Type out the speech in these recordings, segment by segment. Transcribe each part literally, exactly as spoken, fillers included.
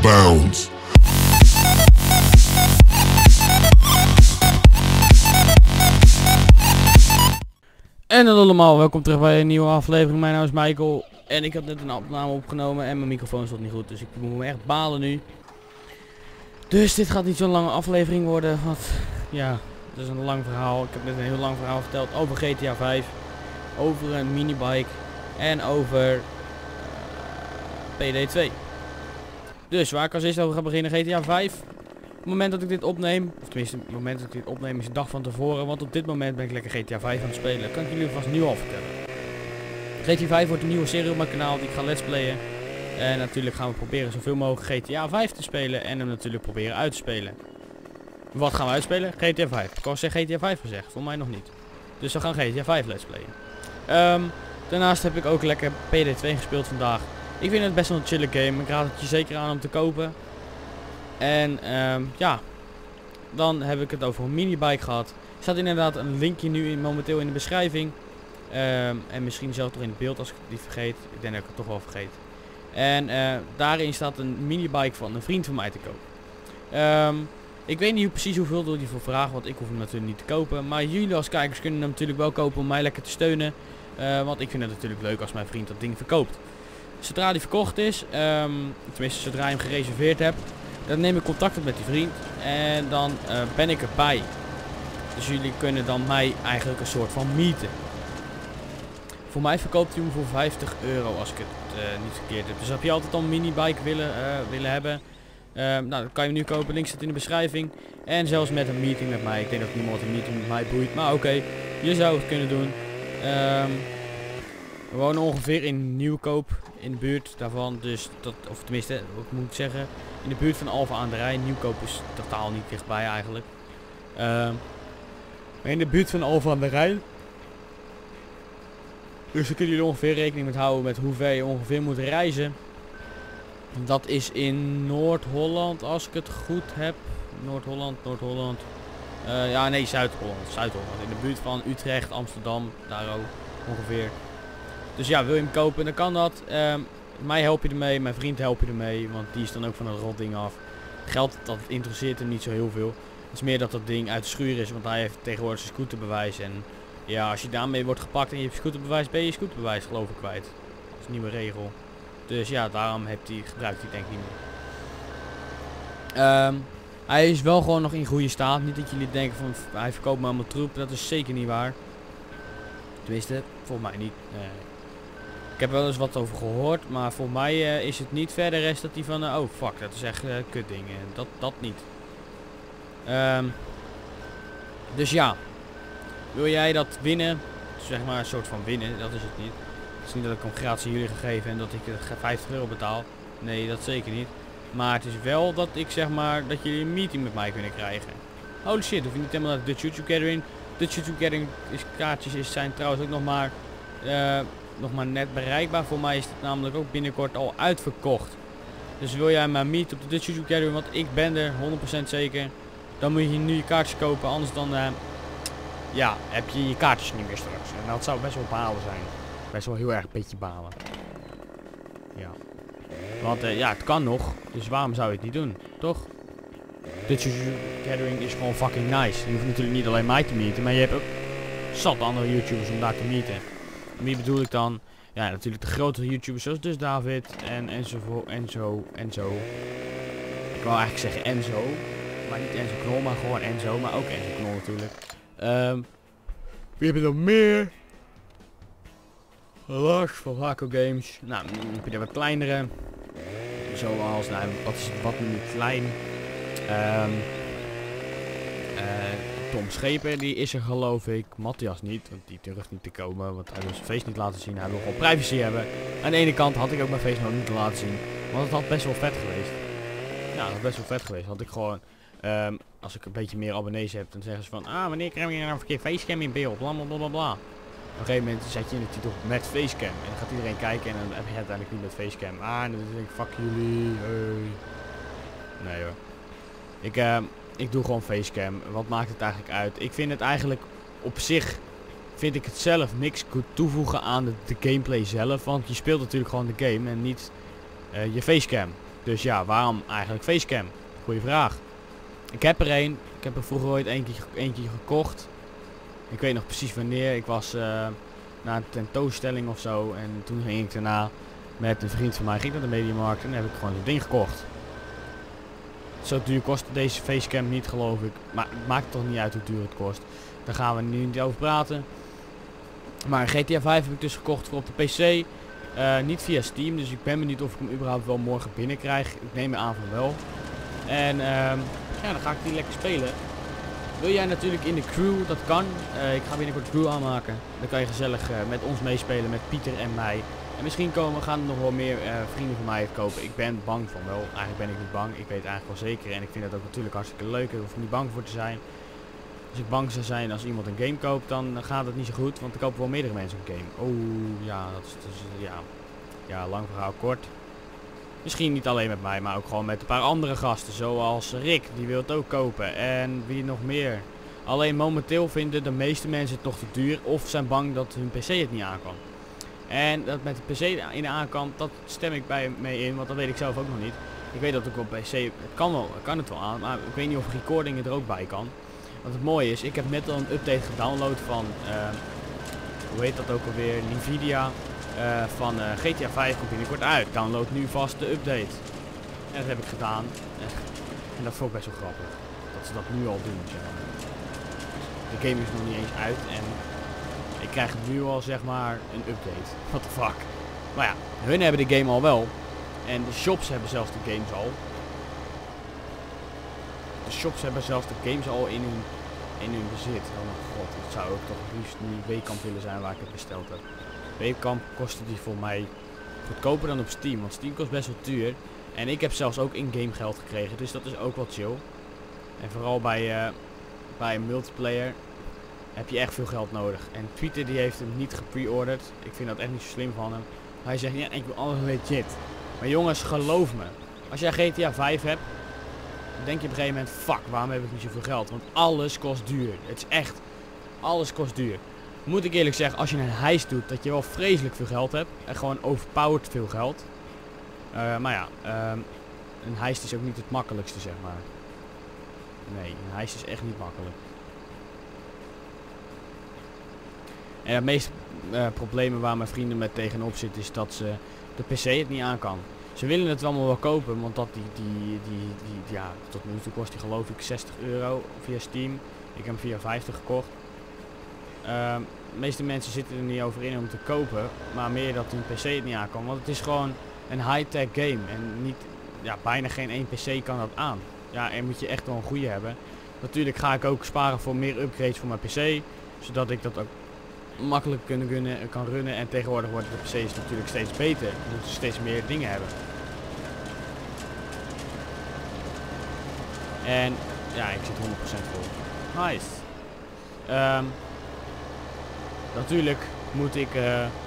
bounds. En dan allemaal, welkom terug bij een nieuwe aflevering. Mijn naam is Michael en ik had net een opname opgenomen en mijn microfoon stond niet goed, dus ik moet me echt balen nu. Dus dit gaat niet zo'n lange aflevering worden, want ja, het is een lang verhaal. Ik heb net een heel lang verhaal verteld over G T A vijf, over een minibike en over uh, P D twee. Dus waar ik als eerst over ga beginnen, G T A vijf. Op het moment dat ik dit opneem, of tenminste op het moment dat ik dit opneem is de dag van tevoren, want op dit moment ben ik lekker G T A vijf aan het spelen. Dat kan ik jullie vast nu al vertellen. G T A vijf wordt een nieuwe serie op mijn kanaal die ik ga let's playen. En natuurlijk gaan we proberen zoveel mogelijk G T A vijf te spelen en hem natuurlijk proberen uit te spelen. Wat gaan we uitspelen? G T A vijf. Ik had zeg G T A vijf gezegd, voor mij nog niet. Dus we gaan G T A vijf let's playen. Um, daarnaast heb ik ook lekker P D twee gespeeld vandaag. Ik vind het best wel een chille game. Ik raad het je zeker aan om te kopen. En um, ja, dan heb ik het over een minibike gehad. Er staat inderdaad een linkje nu in, momenteel in de beschrijving. Um, en misschien zelfs toch in het beeld als ik het niet vergeet. Ik denk dat ik het toch wel vergeet. En uh, daarin staat een minibike van een vriend van mij te koop. Um, ik weet niet precies hoeveel door die voor vragen, want ik hoef hem natuurlijk niet te kopen. Maar jullie als kijkers kunnen hem natuurlijk wel kopen om mij lekker te steunen. Uh, want ik vind het natuurlijk leuk als mijn vriend dat ding verkoopt. Zodra die verkocht is, um, tenminste zodra je hem gereserveerd hebt, dan neem ik contact op met die vriend en dan uh, ben ik erbij. Dus jullie kunnen dan mij eigenlijk een soort van meeten. Voor mij verkoopt hij hem voor vijftig euro als ik het uh, niet verkeerd heb. Dus heb je altijd al een minibike willen, uh, willen hebben, uh, nou dan kan je hem nu kopen, link staat in de beschrijving. En zelfs met een meeting met mij, ik denk dat niemand een meeting met mij boeit, maar oké, okay, je zou het kunnen doen. Um, we wonen ongeveer in Nieuwkoop, in de buurt daarvan, dus dat, of tenminste, ik moet zeggen, in de buurt van Alphen aan de Rijn. Nieuwkoop is totaal niet dichtbij eigenlijk. Uh, maar in de buurt van Alphen aan de Rijn. Dus daar kunnen jullie ongeveer rekening mee houden met hoe ver je ongeveer moet reizen. Dat is in Noord-Holland, als ik het goed heb. Noord-Holland, Noord-Holland. Uh, ja, nee, Zuid-Holland. Zuid-Holland. In de buurt van Utrecht, Amsterdam, daar ook ongeveer. Dus ja, wil je hem kopen, dan kan dat. Um, mij help je ermee, mijn vriend help je ermee, want die is dan ook van het rotding af. Geld, dat interesseert hem niet zo heel veel. Het is meer dat dat ding uit de schuur is, want hij heeft tegenwoordig zijn scooterbewijs. En ja, als je daarmee wordt gepakt en je hebt scooterbewijs, ben je je scooterbewijs geloof ik kwijt. Dat is een nieuwe regel. Dus ja, daarom heeft hij, gebruikt hij denk ik niet meer. Um, hij is wel gewoon nog in goede staat. Niet dat jullie denken van hij verkoopt me allemaal troep, dat is zeker niet waar. Tenminste, volgens mij niet. Uh, Ik heb wel eens wat over gehoord, maar voor mij uh, is het niet verder rest dat hij van, uh, oh fuck, dat is echt uh, kut ding. Dat, dat niet. Um, dus ja, wil jij dat winnen, zeg maar een soort van winnen, dat is het niet. Het is niet dat ik hem gratis aan jullie gegeven en dat ik uh, vijftig euro betaal. Nee, dat zeker niet. Maar het is wel dat ik zeg maar, dat jullie een meeting met mij kunnen krijgen. Holy shit, hoef je niet helemaal naar de Dutch YouTube Gathering. Dutch YouTube Gathering is, kaartjes is, zijn trouwens ook nog maar... Uh, nog maar net bereikbaar. Voor mij is het namelijk ook binnenkort al uitverkocht. Dus wil jij maar meet op de Dutch YouTube Gathering, want ik ben er honderd procent zeker, dan moet je nu je kaartjes kopen, anders dan uh, ja, heb je je kaartjes niet meer straks. En dat zou best wel balen zijn. Best wel heel erg een beetje balen. Ja. Want uh, ja, het kan nog, dus waarom zou je het niet doen, toch? Dutch YouTube Gathering is gewoon fucking nice. Je hoeft natuurlijk niet alleen mij te meeten, maar je hebt ook zat andere YouTubers om daar te meeten. Wie bedoel ik dan? Ja, natuurlijk de grotere YouTubers zoals dus David en enzo, Enzo, Enzo. Ik wou eigenlijk zeggen Enzo, maar niet Enzo Knol, maar gewoon Enzo, maar ook Enzo Knol natuurlijk. Um, wie hebben er nog meer? Lars van Haco Games. Nou, dan heb je er wat kleinere. Zoals, nou, wat is wat nu klein? Um, uh, Tom Schepen, die is er geloof ik. Matthias niet, want die durft niet te komen, want hij wil zijn face niet laten zien. Hij wil gewoon privacy hebben. Aan de ene kant had ik ook mijn face nog niet laten zien, want het had best wel vet geweest. Ja, het had best wel vet geweest. Had ik gewoon, um, als ik een beetje meer abonnees heb, dan zeggen ze van, ah, wanneer krijg je nou een verkeerd facecam in beeld, bla bla bla bla. Op een gegeven moment zet je in de titel met facecam en dan gaat iedereen kijken en dan heb je uiteindelijk niet met facecam. Ah, en dan denk ik, fuck jullie, hey. Nee hoor. Ik, uh, ik doe gewoon facecam. Wat maakt het eigenlijk uit? Ik vind het eigenlijk op zich, vind ik het zelf niks toevoegen aan de, de gameplay zelf. Want je speelt natuurlijk gewoon de game en niet uh, je facecam. Dus ja, waarom eigenlijk facecam? Goeie vraag. Ik heb er een. Ik heb er vroeger ooit eentje, eentje gekocht. Ik weet nog precies wanneer. Ik was uh, naar een tentoonstelling of zo. En toen ging ik daarna met een vriend van mij ging naar de Mediamarkt. En dan heb ik gewoon zo'n ding gekocht. Zo duur kost deze facecam niet, geloof ik. Maar het maakt toch niet uit hoe duur het kost. Daar gaan we nu niet over praten. Maar G T A vijf heb ik dus gekocht voor op de P C. Uh, niet via Steam. Dus ik ben benieuwd of ik hem überhaupt wel morgen binnenkrijg. Ik neem me aan van wel. En uh, ja, dan ga ik die lekker spelen. Wil jij natuurlijk in de crew? Dat kan. Uh, ik ga binnenkort crew aanmaken. Dan kan je gezellig uh, met ons meespelen. Met Pieter en mij. En misschien komen, gaan er nog wel meer uh, vrienden van mij het kopen. Ik ben bang van wel. Eigenlijk ben ik niet bang. Ik weet het eigenlijk wel zeker. En ik vind het ook natuurlijk hartstikke leuk. Daar hoef ik niet bang voor te zijn. Als ik bang zou zijn als iemand een game koopt, dan gaat het niet zo goed. Want er kopen wel meerdere mensen een game. Oh, ja, dat is dus, ja. Ja, lang verhaal kort. Misschien niet alleen met mij, maar ook gewoon met een paar andere gasten. Zoals Rick, die wil het ook kopen. En wie nog meer. Alleen momenteel vinden de meeste mensen het nog te duur. Of zijn bang dat hun P C het niet aan kan. En dat met de P C in de aankant, dat stem ik bij mee in. Want dat weet ik zelf ook nog niet. Ik weet dat ik op P C, het kan wel, kan het wel aan. Maar ik weet niet of recordingen er ook bij kan. Wat het mooie is, ik heb net al een update gedownload van, uh, hoe heet dat ook alweer, Nvidia. Uh, van uh, G T A vijf komt binnenkort uit. Download nu vast de update. En dat heb ik gedaan. En dat vond ik best wel grappig. Dat ze dat nu al doen. Zeg maar. De game is nog niet eens uit. En ik krijg nu al zeg maar een update. What the fuck. Maar ja, hun hebben de game al wel. En de shops hebben zelfs de games al. De shops hebben zelfs de games al in hun, in hun bezit. Oh mijn god, het zou ook toch het liefst nu Weekamp willen zijn waar ik het besteld heb. Weekamp kostte die voor mij goedkoper dan op Steam, want Steam kost best wel duur. En ik heb zelfs ook in-game geld gekregen, dus dat is ook wel chill. En vooral bij, uh, bij een multiplayer heb je echt veel geld nodig. En Twitter die heeft hem niet gepre-orderd. Ik vind dat echt niet zo slim van hem. Hij zegt, ja, ik wil alles legit. Maar jongens, geloof me. Als jij G T A vijf hebt, dan denk je op een gegeven moment, fuck, waarom heb ik niet zoveel geld? Want alles kost duur. Het is echt, alles kost duur. Moet ik eerlijk zeggen, als je een heist doet, dat je wel vreselijk veel geld hebt. En gewoon overpowered veel geld. Uh, maar ja, uh, een heist is ook niet het makkelijkste, zeg maar. Nee, een heist is echt niet makkelijk. En het meeste uh, problemen waar mijn vrienden met tegenop zitten, is dat ze de P C het niet aan kan. Ze willen het allemaal wel kopen, want dat die, die, die, die, ja, tot nu toe kost die geloof ik zestig euro via Steam. Ik heb hem via vijftig gekocht. Uh, de meeste mensen zitten er niet over in om te kopen, maar meer dat hun P C het niet aan kan. Want het is gewoon een high-tech game en niet, ja, bijna geen één P C kan dat aan. Ja, en moet je echt wel een goede hebben. Natuurlijk ga ik ook sparen voor meer upgrades voor mijn P C, zodat ik dat ook makkelijk kunnen, kunnen, kan runnen. En tegenwoordig wordt de P C's natuurlijk steeds beter, moeten ze steeds meer dingen hebben. En ja, ik zit honderd procent vol. Nice. Um, natuurlijk moet ik, uh,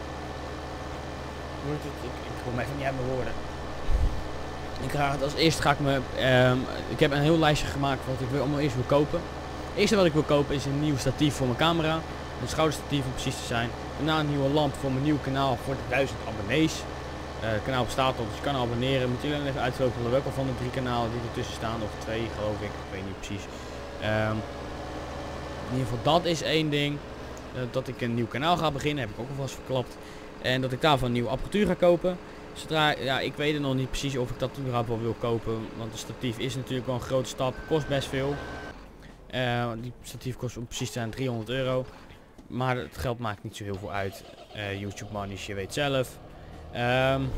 moet ik, ik, ik kom even niet uit mijn woorden. Ik ga het als eerste ga ik me, um, ik heb een heel lijstje gemaakt wat ik wil, allemaal eerst wil kopen. Het eerste wat ik wil kopen is een nieuw statief voor mijn camera. Een schouderstatief om precies te zijn. Daarna een nieuwe lamp voor mijn nieuw kanaal voor de duizend abonnees. Uh, het kanaal bestaat al, dus je kan abonneren. Moet jullie dan even uitvogelen welke van de drie kanalen die ertussen staan. Of twee geloof ik, ik weet niet precies. Um, in ieder geval dat is één ding. Uh, dat ik een nieuw kanaal ga beginnen, heb ik ook alvast verklapt. En dat ik daarvan een nieuwe apparatuur ga kopen. Zodra, ja, ik weet er nog niet precies of ik dat überhaupt wel wil kopen. Want een statief is natuurlijk wel een grote stap, kost best veel. Uh, die statief kost om precies te zijn driehonderd euro. Maar het geld maakt niet zo heel veel uit. Uh, YouTube money, je weet zelf. Um,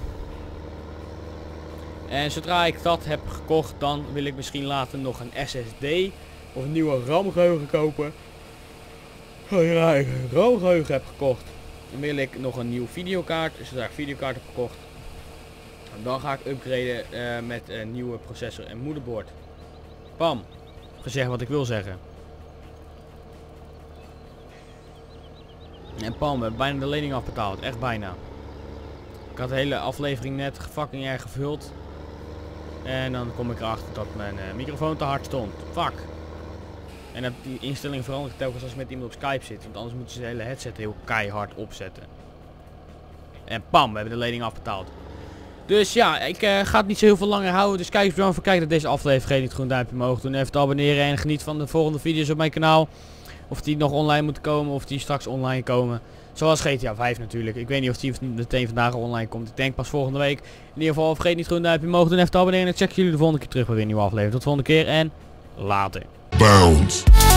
en zodra ik dat heb gekocht, dan wil ik misschien later nog een S S D of een nieuwe RAM-geheugen kopen. Zodra ik een RAM-geheugen heb gekocht, dan wil ik nog een nieuwe videokaart. Zodra ik een videokaart heb gekocht, dan ga ik upgraden uh, met een nieuwe processor en moederbord. Bam. Gezegd wat ik wil zeggen. En pam, we hebben bijna de lening afbetaald. Echt bijna. Ik had de hele aflevering net fucking erg gevuld. En dan kom ik erachter dat mijn uh, microfoon te hard stond. Fuck. En dat die instelling verandert telkens als je met iemand op Skype zit. Want anders moeten ze de hele headset heel keihard opzetten. En pam, we hebben de lening afbetaald. Dus ja, ik uh, ga het niet zo heel veel langer houden. Dus kijk eens bedankt voor kijken naar deze aflevering. Vergeet niet gewoon een duimpje omhoog doen. Even te abonneren en geniet van de volgende video's op mijn kanaal. Of die nog online moeten komen of die straks online komen. Zoals G T A vijf natuurlijk. Ik weet niet of die meteen vandaag online komt. Ik denk pas volgende week. In ieder geval vergeet niet gewoon een duimpje omhoog doen. Even te abonneren en ik check jullie de volgende keer terug bij weer een nieuwe aflevering. Tot de volgende keer en later. Bounce.